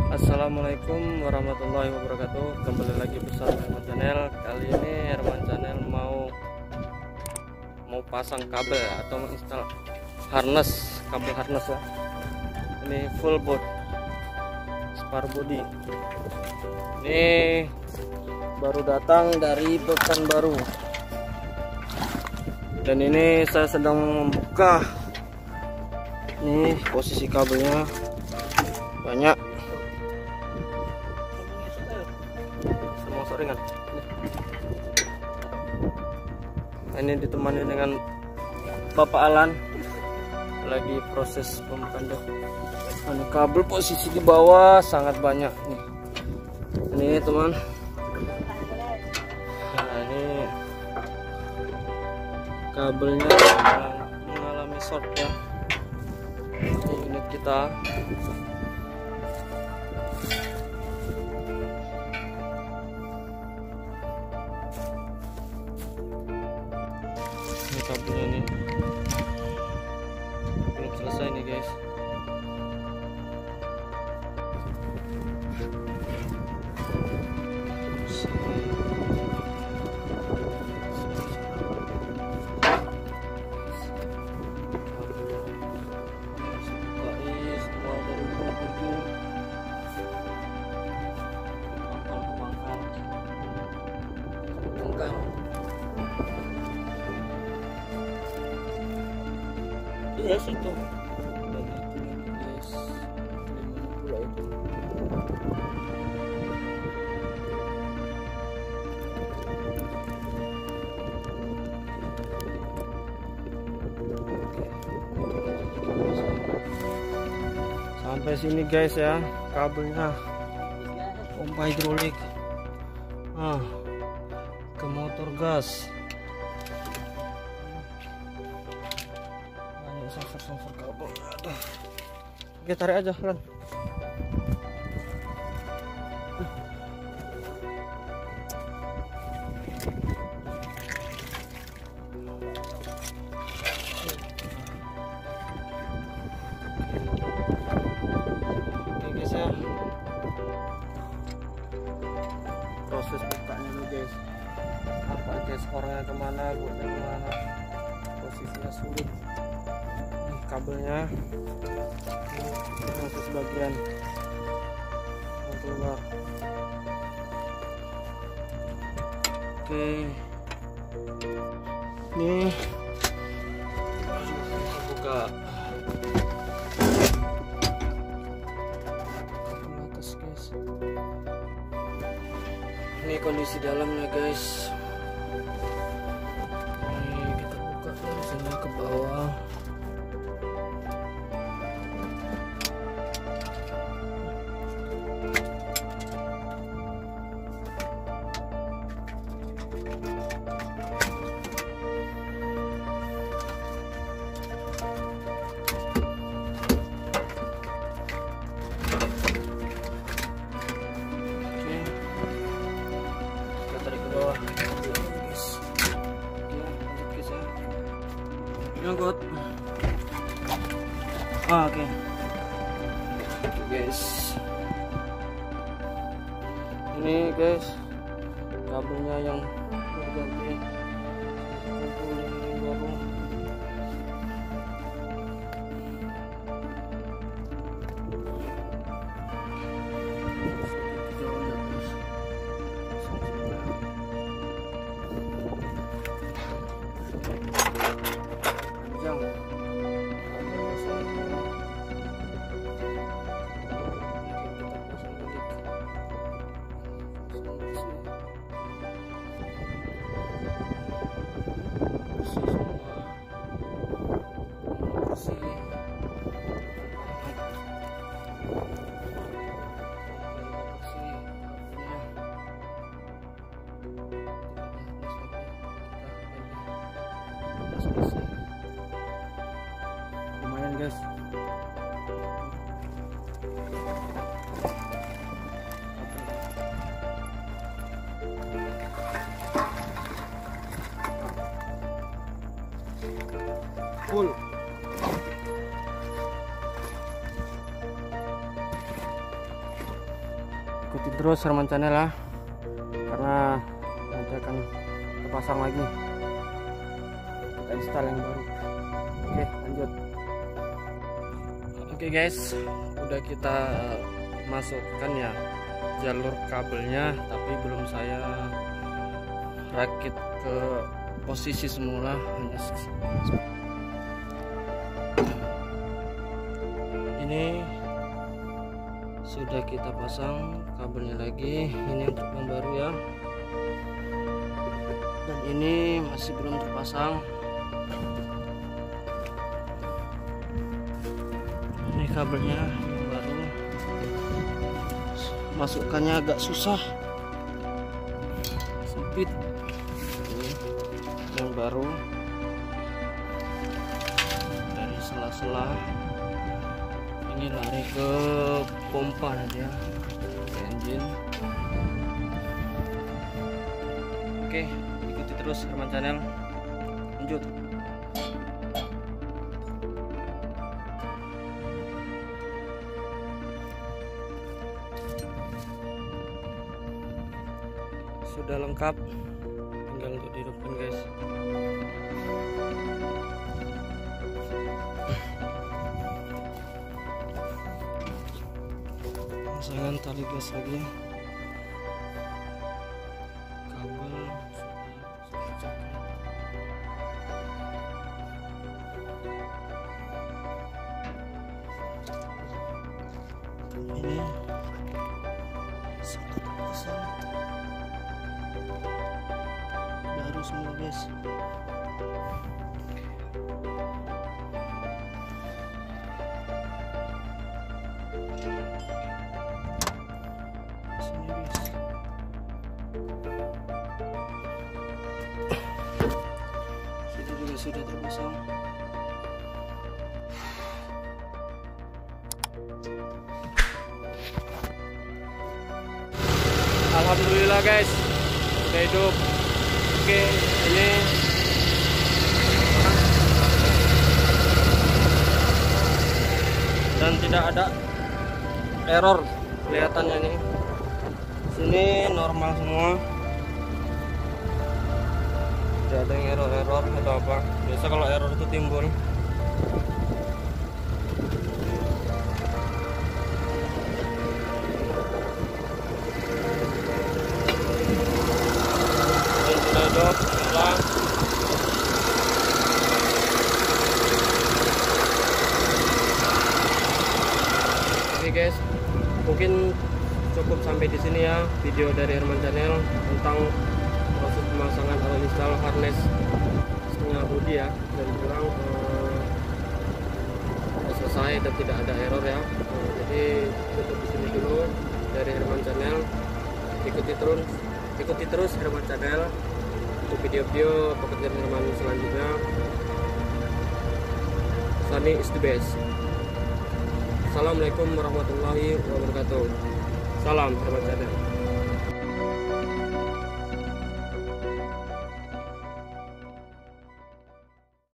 Assalamualaikum warahmatullahi wabarakatuh. Kembali lagi bersama Herman Channel. Kali ini Herman Channel mau pasang kabel atau menginstal harness, kabel harness ya. Ini full board, spare body. Ini baru datang dari Pekanbaru. Dan ini saya sedang membuka. Ini posisi kabelnya banyak. Semua soringan. Ini ditemani dengan Bapak Alan, lagi proses pembukaan. Ini kabel posisi di bawah sangat banyak nih. Ini teman. Nah, ini kabelnya mengalami short ya. Ini unit kita. Ini kabelnya nih belum selesai nih guys. Yes, itu dan itu guys, pula itu. Sampai sini guys ya kabelnya, pompa hidrolik ke motor gas. Sensor kabel. Aduh. Oke, tarik aja kan. Oke guys ya. Proses bukanya nih guys. Apa guys, orangnya kemana, buatnya kemana. Posisinya sulit. Kabelnya masih sebagian yang keluar. Oke, ini kita buka atas guys. Ini kondisi dalamnya guys. Ini kita buka dari sini ke bawah. Nyangkut. Oke. Guys, ini guys kabelnya yang berganti. ikuti terus Herman Channel ya, karena nanti akan terpasang lagi, kita install yang baru. Oke, lanjut. Oke guys, udah kita masukkan ya jalur kabelnya, tapi belum saya rakit ke posisi semula. Ini sudah kita pasang kabelnya lagi, ini untuk yang baru ya, dan ini masih belum terpasang. Ini kabelnya yang baru, masukkannya agak susah, sempit. Ini yang baru, dari sela-sela ini lari ke pompa nanti ya, ke engine. Oke, ikuti terus Herman Channel, lanjut. Sudah lengkap, tinggal untuk dihidupkan guys. Pasangan tali gas lagi, kabel sudah ini sudah terpasang baru semua guys. Sudah terpasang. Alhamdulillah guys, sudah hidup. Oke, ini dan tidak ada error kelihatannya nih. Sini normal semua. Tidak ada yang error atau apa. Biasa kalau error itu timbul. Dan sudah hidup, nyala. Oke guys, mungkin cukup sampai di sini ya video dari Herman Channel tentang proses pemasangan atau install harness setengah bodi ya, dan kurang selesai dan tidak ada error ya. Jadi cukup di sini dulu dari Herman Channel. Ikuti terus Herman Channel untuk video-video pekerjaan Herman selanjutnya. Sunny is the best. Assalamualaikum warahmatullahi wabarakatuh. Salam Herman Channel.